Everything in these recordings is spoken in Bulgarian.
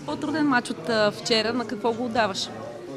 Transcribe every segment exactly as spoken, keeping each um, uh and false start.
По-труден матч от а, вчера, на какво го отдаваш?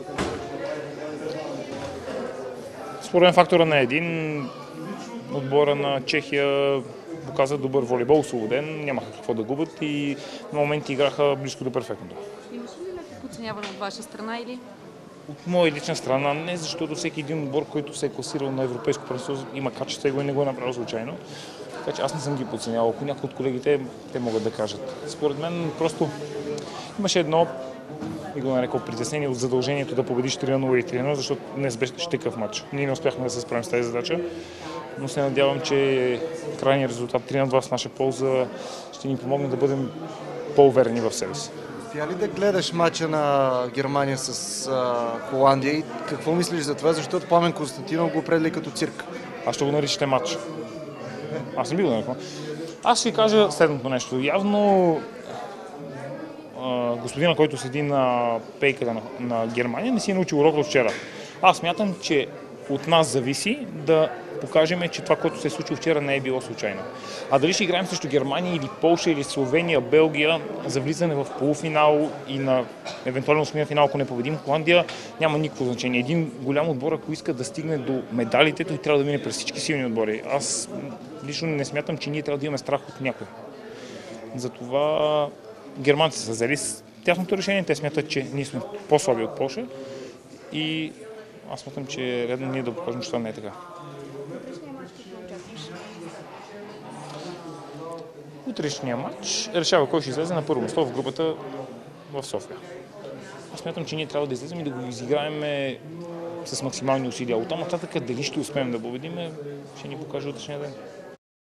Според мен фактора на един, отбора на Чехия показа добър волейбол, освободен, нямаха какво да губят и на моменти играха близко до перфектното. Имаш ли леко подценяване от ваша страна или? От моя лична страна не, защото всеки един отбор, който се е класирал на европейско първенство, има качество и не го е направил случайно. Така че аз не съм ги подценявал. Ако някои от колегите, те могат да кажат. Според мен просто имаше едно, и го нарекал притеснение от задължението да победиш три на нула и три на нула, защото днес беше такъв матч. Ние не успяхме да се справим с тази задача, но се надявам, че крайният резултат три на два в наша полза ще ни помогне да бъдем по-уверени в себе си. Успя ли да гледаш мача на Германия с а, Холандия и какво мислиш за това, защото Пламен Константинов го определи като цирк? Аз ще го наричате матч. Аз не би го нарекал. Аз ще ви кажа следното нещо. Явно а, господина, който седи на пейката на, на Германия, не си е научил урок от вчера. Аз смятам, че от нас зависи да покажем, че това, което се е случило вчера, не е било случайно. А дали ще играем срещу Германия или Полша или Словения, Белгия за влизане в полуфинал и на евентуално осмия финал, ако не победим Холандия, няма никакво значение. Един голям отбор, ако иска да стигне до медалите, той трябва да мине през всички силни отбори. Аз лично не смятам, че ние трябва да имаме страх от някой. Затова германците са взели с тяхното решение. Те смятат, че ние сме по-слаби от Полша и аз смятам, че е редно ние да покажем, че това не е така. Утрешния матч решава кой ще излезе на първо място в групата в София. Аз смятам, че ние трябва да излезем и да го изиграем с максимални усилия. Оттам нататък дали ще успеем да победим, ще ни покаже утрешния ден.